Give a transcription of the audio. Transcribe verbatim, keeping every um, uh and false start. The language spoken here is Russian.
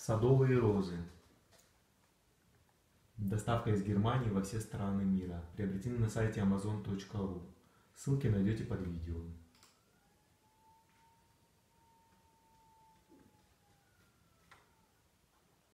Садовые розы. Доставка из Германии во все страны мира. Приобретены на сайте амазон точка ру. Ссылки найдете под видео.